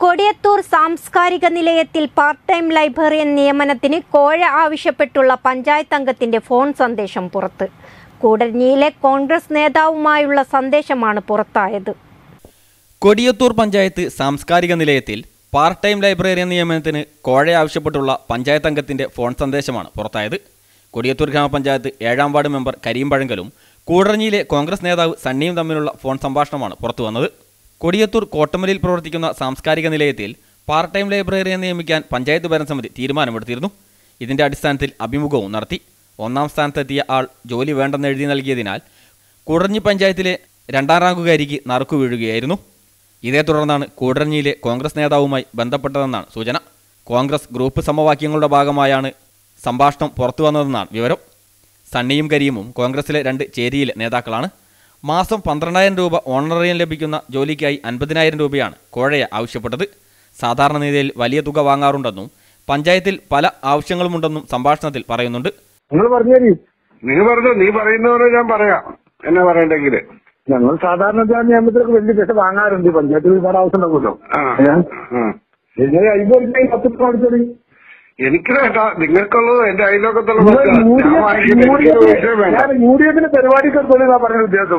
കൊടിയത്തൂർ സാംസ്കാരിക നിലയത്തിൽ part time librarian നിയമനത്തിന് കോഴ ആവശ്യപ്പെട്ടുള്ള പഞ്ചായത്ത് അംഗത്തിന്റെ ഫോൺ സന്ദേശം പുറത്ത്. കൂടരഞ്ഞിയിലെ കോൺഗ്രസ് നേതാവുമായുള്ള സന്ദേശമാണ് പുറത്തായത്. കൊടിയത്തൂർ പഞ്ചായത്ത് സാംസ്കാരിക നിലയത്തിൽ പാർട്ട് ടൈം ലൈബ്രറിയൻ നിയമനത്തിന് കോഴ ആവശ്യപ്പെട്ടുള്ള പഞ്ചായത്ത് അംഗത്തിന്റെ ഫോൺ സന്ദേശമാണ് പുറത്തായത്. കൊടിയത്തൂർ ഗ്രാമപഞ്ചായത്ത് 7ാം വാർഡ് മെമ്പർ കരീം പഴങ്കലും കൂടരഞ്ഞിയിലെ കോൺഗ്രസ് നേതാവ് സണ്ണിയും തമ്മിലുള്ള ഫോൺ സംഭാഷണമാണ് പുറത്തുവന്നത്. കൊടിയത്തൂർ കോട്ടമലിൽ പ്രവർത്തിക്കുന്ന സാംസ്കാരിക നിലയത്തിൽ പാർട്ട് ടൈം ലൈബ്രറിയെ നിയമിക്കാൻ പഞ്ചായത്ത് ഭരണസമിതി തീരുമാനമെടുത്തിരുന്നു. ഇതിന്റെ അടിസ്ഥാനത്തിൽ അഭിമുഖവും നടത്തി. 1ാം സ്ഥാനത്തെത്തിയ ആൾ ജോലി വേണ്ടെന്ന് എഴുതി നൽകിയതിനാൽ കൂടരഞ്ഞി പഞ്ചായത്തിലെ 2ാം റാങ്കുകാരിക്ക് നറുക്കു വീഴുകയായിരുന്നു. ഇതേ തുടർന്നാണ് കൂടരഞ്ഞിയിലെ കോൺഗ്രസ് നേതാവുമായി ബന്ധപ്പെട്ടതെന്നാണ് സൂചന. കോൺഗ്രസ് ഗ്രൂപ്പ് സമവാക്യങ്ങളുടെ ഭാഗമായാണ് സംഭാഷണം പുറത്തുവന്നതെന്നാണ് വിവരം. സണ്ണിയും കരീമും കോൺഗ്രസിലെ 2 ചേരിയിലെ നേതാക്കളാണ്. മാസം 12,000 രൂപ ഓണറേറിയം ലഭിക്കുന്ന ജോലിക്കായി 50,000 രൂപയാണ് കോഴയെ ആവശ്യപ്പെട്ടത്. സാധാരണ നിലയിൽ വലിയ തുക വാങ്ങാറുണ്ടെന്നും പഞ്ചായത്തിൽ പല ആവശ്യങ്ങളുമുണ്ടെന്നും സംഭാഷണത്തിൽ പറയുന്നുണ്ട്. നീ പറയുന്നവരെ ഞാൻ പറയാം, എന്നെ പറയണ്ടെങ്കിൽ ഞങ്ങൾ സാധാരണ നിയമത്തിലൊക്കെ വലിയ പൈസ വാങ്ങാറുണ്ട്. പഞ്ചായത്തിൽ ഒരുപാട് ആവശ്യം ഉണ്ടാവുമല്ലോ. എനിക്ക് വേണ്ട, നിങ്ങൾക്കുള്ളത് എന്റെ അയൽവക്കത്തുള്ള യൂഡിഎഫിന്റെ പരിപാടിക്ക് പറഞ്ഞ ഉദ്ദേശം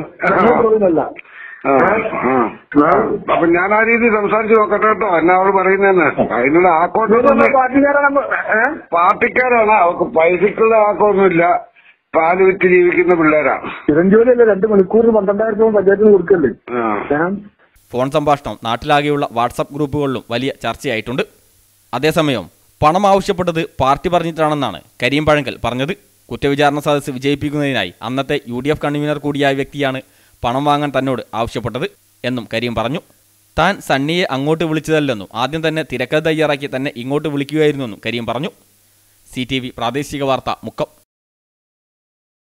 അപ്പൊ ഞാൻ ആ രീതി സംസാരിച്ച് നോക്കട്ടെ കേട്ടോ. എന്നെ അവൾ പറയുന്നതന്നെ അതിനുള്ള ആക്കോട്ടൊന്നും പാർട്ടിക്കാരാണ്. അവർക്ക് പൈസക്കുള്ള ആക്കമൊന്നുമില്ല. പാല് വിറ്റ് ജീവിക്കുന്ന പിള്ളേരാണ്. ചിരഞ്ജീവിയല്ലേ 2 മണിക്കൂറിന് 12,000 രൂപ പഞ്ചായത്തിന് കൊടുക്കല്ലേ. ഫോൺ സംഭാഷണം നാട്ടിലാകെയുള്ള വാട്സപ്പ് ഗ്രൂപ്പുകളിലും വലിയ ചർച്ചയായിട്ടുണ്ട്. അതേസമയം പണം ആവശ്യപ്പെട്ടത് പാർട്ടി പറഞ്ഞിട്ടാണെന്നാണ് കരീം പഴങ്കൽ പറഞ്ഞത്. കുറ്റവിചാരണ സദസ്സ് വിജയിപ്പിക്കുന്നതിനായി അന്നത്തെ UDF കൺവീനർ കൂടിയായ വ്യക്തിയാണ് പണം വാങ്ങാൻ തന്നോട് ആവശ്യപ്പെട്ടത് എന്നും കരീം പറഞ്ഞു. താൻ സണ്ണിയെ അങ്ങോട്ട് വിളിച്ചതല്ലെന്നും ആദ്യം തന്നെ തിരക്കഥ തയ്യാറാക്കി തന്നെ ഇങ്ങോട്ട് വിളിക്കുകയായിരുന്നെന്നും കരീം പറഞ്ഞു. CTV പ്രാദേശിക വാർത്ത മുക്കം.